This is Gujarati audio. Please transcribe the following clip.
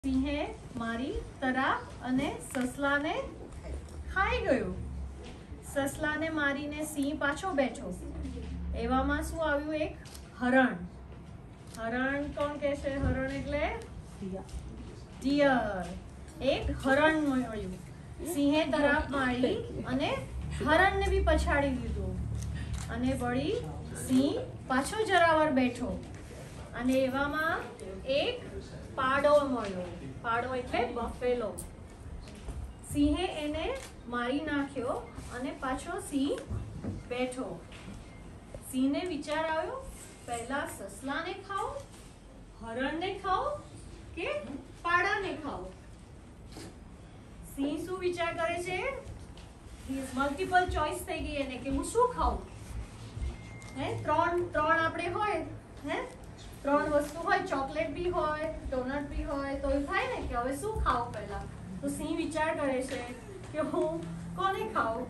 સિંહે મારી તરાપ અને સસલાને ખાઈ ગયું. સસલાને મારીને સિંહ પાછો બેઠો. એવામાં શું આવ્યું? એક હરણ. હરણ કોણ કહે છે? હરણ એટલે ડિયર. એક હરણ મળ્યું. સિંહે તરાપ મારી અને હરણને બી પછાડી દીધું. અને વળી સિંહ પાછો જરાવર બેઠો. અને એવામાં એક પાડો મળ્યો. પાડો એટલે બફેલો. સિંહે એને મારી નાખ્યો અને પાછો સિંહ બેઠો. સિંહને વિચાર આવ્યો, પહેલા સસલાને ખાઓ, હરણને ખાઓ કે પાડાને ખાઓ? સિંહ શું વિચાર કરે છે? મલ્ટિપલ ચોઇસ થઈ ગઈ એને કે હું શું ખાઉં. ત્રણ આપણે હોય, ત્રણ વસ્તુ હોય, ચોકલેટ બી હોય, ડોનટ બી હોય, તો એવું થાય ને કે હવે શું ખાવું પહેલા. તો સિંહ વિચાર કરે છે કે હું કોને ખાઉં.